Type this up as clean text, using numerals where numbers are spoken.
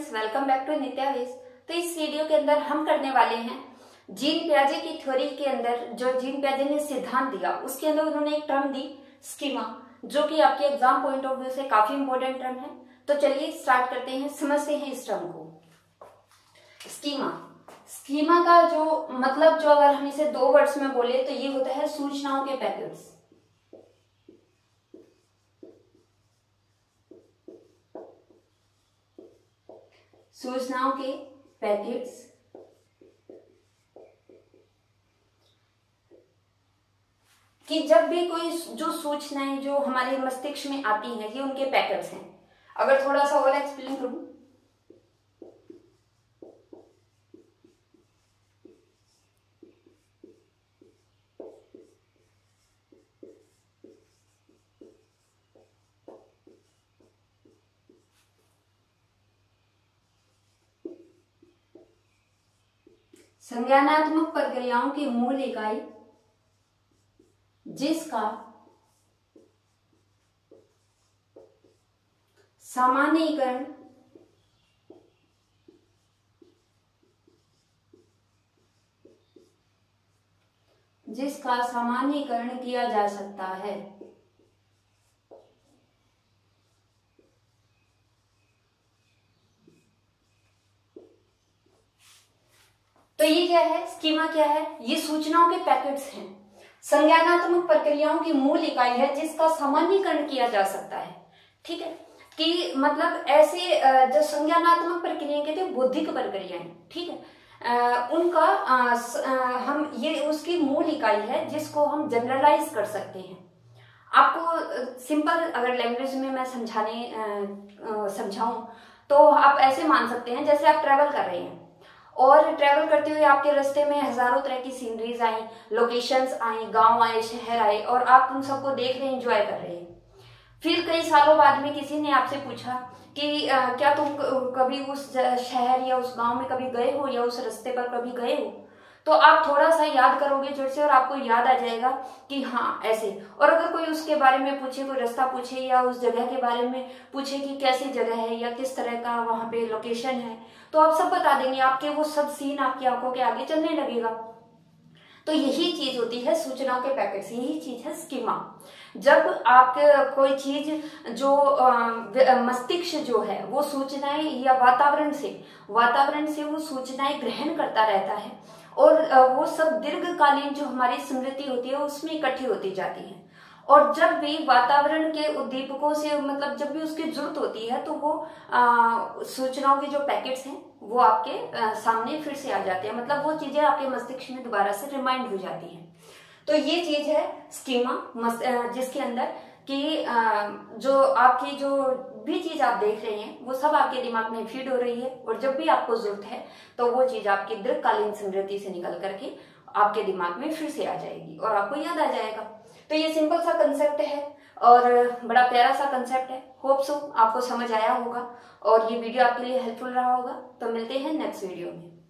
Friends, welcome back to Nitya veg. तो इस video के अंदर हम करने वाले हैं जीन पियाजे की थ्योरी के अंदर जो जीन पियाजे ने सिद्धांत दिया उसके अंदर उन्होंने एक टर्म दी स्कीमा, जो कि आपके एग्जाम पॉइंट ऑफ व्यू से काफी इंपॉर्टेंट टर्म है। तो चलिए स्टार्ट करते हैं, समझते हैं इस टर्म को। स्कीमा स्कीमा का जो मतलब, जो अगर हम इसे दो वर्ड्स में बोले तो ये होता है सूचनाओं के पैकेट्स। सूचनाओं के पैकेट्स कि जब भी कोई जो सूचनाएं जो हमारे मस्तिष्क में आती हैं ये उनके पैकेट्स हैं। अगर थोड़ा सा और एक्सप्लेन करूं, संज्ञानात्मक प्रक्रियाओं की मूल इकाई जिसका सामान्यीकरण किया जा सकता है। तो ये क्या है, स्कीमा क्या है? ये सूचनाओं के पैकेट्स हैं, संज्ञानात्मक प्रक्रियाओं की मूल इकाई है जिसका सामान्यीकरण किया जा सकता है। ठीक है, कि मतलब ऐसे जो संज्ञानात्मक प्रक्रियाएं कहते हैं बौद्धिक प्रक्रियाएं, ठीक है, उनका हम ये उसकी मूल इकाई है जिसको हम जनरलाइज कर सकते हैं। आपको सिंपल अगर लैंग्वेज में मैं समझाऊं तो आप ऐसे मान सकते हैं, जैसे आप ट्रेवल कर रहे हैं और ट्रेवल करते हुए आपके रास्ते में हजारों तरह की सीनरीज आई, लोकेशंस आई, गांव आए, शहर आए और आप उन सबको देख रहे हैं, एंजॉय कर रहे हैं। फिर कई सालों बाद में किसी ने आपसे पूछा कि क्या तुम कभी उस शहर या उस गांव में कभी गए हो या उस रास्ते पर कभी गए हो? तो आप थोड़ा सा याद करोगे जोर से और आपको याद आ जाएगा कि हाँ ऐसे। और अगर कोई उसके बारे में पूछे, कोई रास्ता पूछे या उस जगह के बारे में पूछे कि कैसी जगह है या किस तरह का वहां पे लोकेशन है, तो आप सब बता देंगे, आपके वो सब सीन आपकी आंखों के आगे चलने लगेगा। तो यही चीज होती है सूचनाओं के पैकेट्स, यही चीज है स्कीमा। जब आपके कोई चीज जो मस्तिष्क जो है वो सूचनाएं या वातावरण से वो सूचनाएं ग्रहण करता रहता है और वो सब दीर्घकालीन जो हमारी स्मृति होती है उसमें इकट्ठी होती जाती है। और जब भी वातावरण के उद्दीपकों से मतलब जब भी उसकी जरूरत होती है तो वो सूचनाओं के जो पैकेट्स हैं वो आपके सामने फिर से आ जाते हैं, मतलब वो चीजें आपके मस्तिष्क में दोबारा से रिमाइंड हो जाती हैं। तो ये चीज है स्कीमा, जिसके अंदर कि जो आपकी जो भी चीज आप देख रहे हैं वो सब आपके दिमाग में फीड हो रही है और जब भी आपको जरूरत है तो वो चीज आपकी दीर्घकालीन स्मृति से निकल करके आपके दिमाग में फिर से आ जाएगी और आपको याद आ जाएगा। तो ये सिंपल सा कंसेप्ट है और बड़ा प्यारा सा कंसेप्ट है। होप सो आपको समझ आया होगा और ये वीडियो आपके लिए हेल्पफुल रहा होगा। तो मिलते हैं नेक्स्ट वीडियो में।